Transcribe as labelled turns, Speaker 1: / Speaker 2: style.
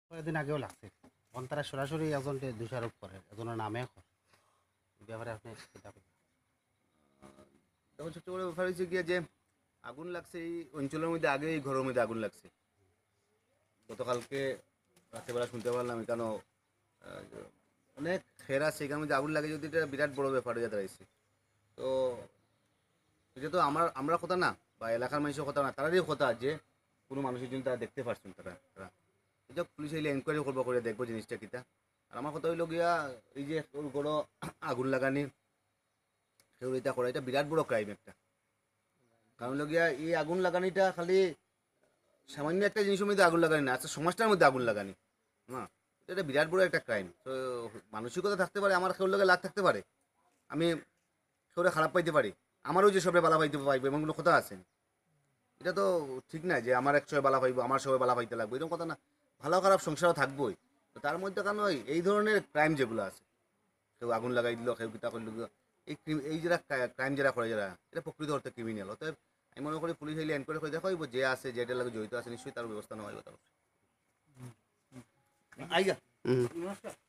Speaker 1: কয়েকদিন আগেও লাগছে তারা সরাসরি একজনকে দোষারোপ করে একজনের নামে করে এই ব্যাপারে আপনি চিন্তা করবেন।
Speaker 2: তখন সবচেয়ে বড় ব্যাপার হচ্ছে গিয়ে যে আগুন লাগছে এই অঞ্চলের মধ্যে, আগে এই ঘরের মধ্যে আগুন লাগছে। গতকালকে রাত্রেবেলা শুনতে পারলাম এখানে অনেক খের আছে, এখানের মধ্যে আগুন লাগে যদি এটা বিরাট বড় ব্যাপার হয়ে দাঁড়াইছে। তো এটা তো আমরা কথা না, বা এলাকার মানুষের কথা না, তারারই কথা যে কোনো মানুষের জন্য তারা দেখতে পারছেন, তারা এটা পুলিশ এলে এনকোয়ারি করবো, করে দেখবো জিনিসটা কিতা। আর আমার কথা হইল গিয়া এই যে বড় আগুন লাগানি কেউ এটা করা, এটা বিরাট বড় ক্রাইম একটা। কারণ হলো গিয়া এই আগুন লাগানিটা খালি সামান্য একটা জিনিসের মধ্যে আগুন লাগানি না, আচ্ছা সমাজটার মধ্যে আগুন লাগানি, হ্যাঁ, এটা বিরাট বড় একটা ক্রাইম। তো মানসিকতা থাকতে পারে, আমার কেউ লোকে লাগ থাকতে পারে, আমি কেউরে খারাপ পাইতে পারি, আমারও যে সবাই বালা পাইতে পাইবে এমন কোনো কথা আছে? এটা তো ঠিক না যে আমার এক সবাই বালা পাইব, আমার সবাই বালা পাইতে লাগবে, এরকম কথা না। ভালো খারাপ সংসারও থাকবোই, তো তার মধ্যে কেন এই ধরনের ক্রাইম যেগুলো আছে, কেউ আগুন লাগাই দিল, কেউ কিতা করল, এই যারা ক্রাইম যারা করে, যারা এটা প্রকৃত অর্থে ক্রিমিনাল। অতএব আমি মনে করি পুলিশ এলে এনকোয়ারি করে দেখা হইব, যে আছে যেটার লাগে জড়িত আছে নিশ্চয়ই তার ব্যবস্থা নেওয়া হইব। তার আইগা
Speaker 1: হুম।